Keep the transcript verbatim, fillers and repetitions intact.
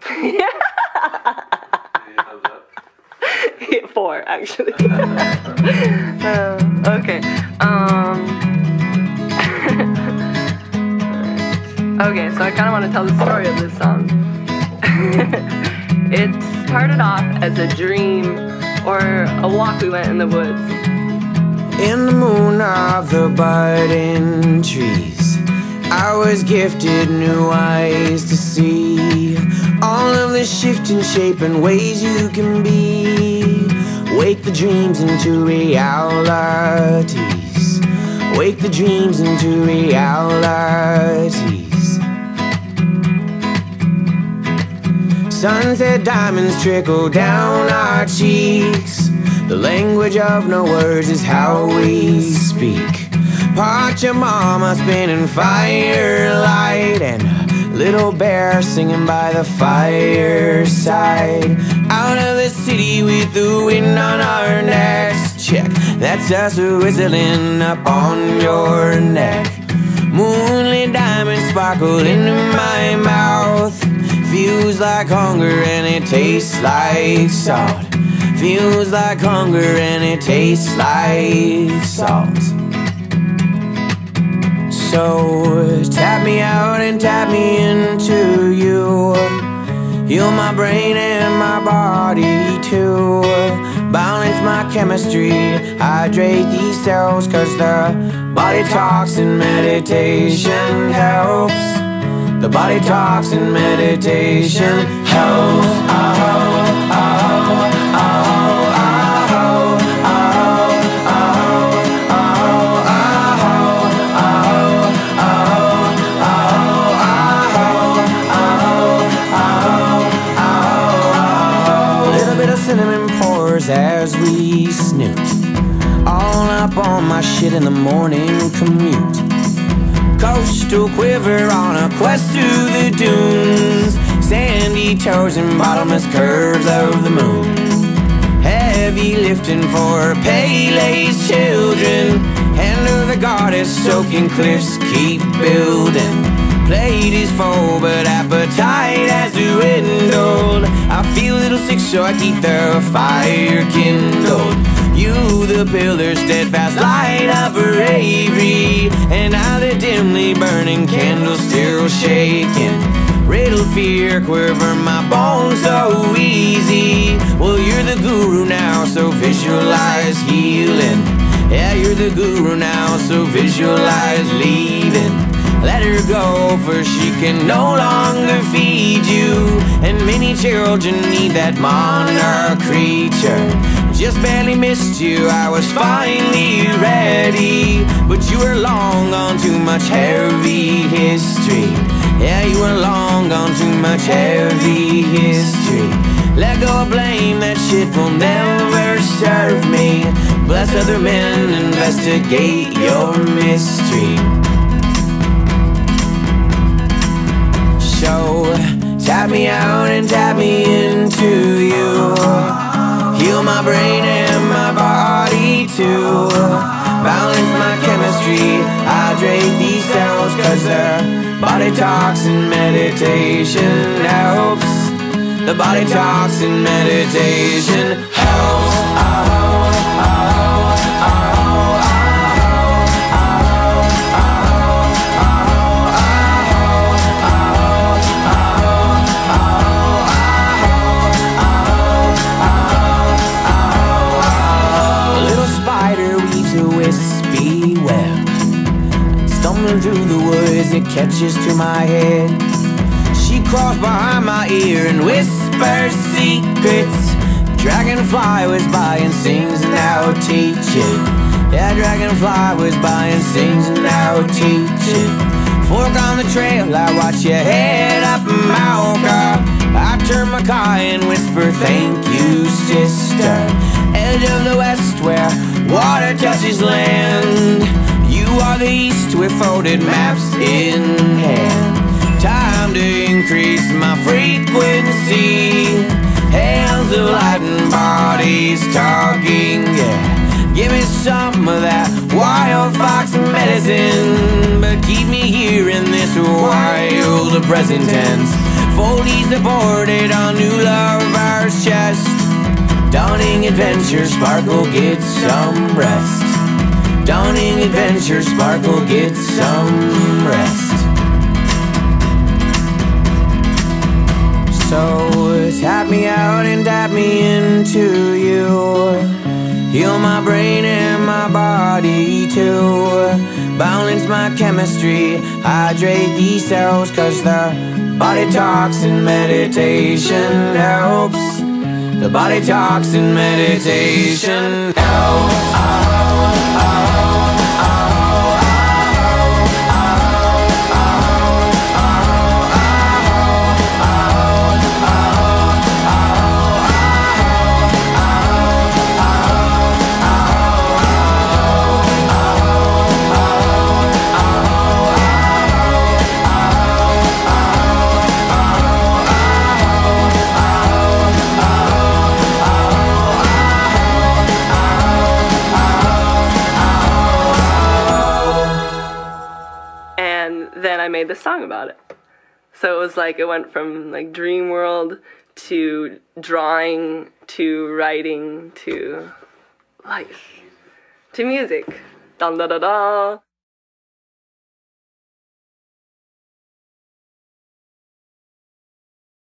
Yeah. Yeah, four, actually. uh, okay. Um. okay, so I kind of want to tell the story of this song. It started off as a dream or a walk we went in the woods. In the moon of the budding trees, I was gifted new eyes to see all of the shifting shape and ways you can be. Wake the dreams into realities. Wake the dreams into realities. Sunset diamonds trickle down our cheeks. The language of no words is how we speak. Pachamama spinning firelight, and a little bear singing by the fireside. Out of the city with the wind on our necks. Check, that's us whistling up on your neck. Moonlit diamonds sparkle into my mouth. Feels like hunger and it tastes like salt. Feels like hunger and it tastes like salt. So tap me out and tap me into you. Heal my brain and my body too. Balance my chemistry, hydrate these cells, cause the body talks and meditation helps. The body talks and meditation helps. Oh, oh, oh, cinnamon pours as we snoot, all up on my shit in the morning commute. Coastal quiver on a quest through the dunes, sandy toes and bottomless curves of the moon. Heavy lifting for Pele's children, hand of the goddess soaking cliffs keep building. Plate is full, but appetite has dwindled. I feel a little sick, so I keep the fire kindled. You, the pillar, steadfast light of bravery, and I, the dimly burning candle, still shaking. Riddle fear, quiver my bones so easy. Well, you're the guru now, so visualize healing. Yeah, you're the guru now, so visualize leaving. Let her go, for she can no longer feed you. And many children need that monarch creature. Just barely missed you, I was finally ready. But you were long gone, too much heavy history. Yeah, you were long gone, too much heavy history. Let go of blame, that shit will never serve me. Bless other men, investigate your mystery. So, tap me out and tap me into you. Heal my brain and my body too. Balance my chemistry, hydrate these cells, cause the body talks and meditation helps. The body talks and meditation helps. Oh, oh, oh, oh. Wispy web, stumbling through the woods, it catches to my head. She crawls behind my ear and whispers secrets. Dragonfly was by and sings and now teaching. Yeah, dragonfly was by and sings and now teaching. Fork on the trail, I watch you head up Malka. I turn my car and whisper, thank you, sister. Edge of the west where water touches land. You are the east with folded maps in hand. Time to increase my frequency. Hands of light and bodies talking, yeah. Give me some of that wild fox medicine, but keep me here in this wild present tense. Foley's aborted on new lover's chest. Dawning adventure, Sparkle gets some rest. Dawning adventure, Sparkle gets some rest. So tap me out and tap me into you. Heal my brain and my body too. Balance my chemistry, hydrate these cells, cause the body talks and meditation helps. The body talks and meditation helps. Then I made this song about it. So it was like, it went from like dream world to drawing to writing to life to music. Dun da da da.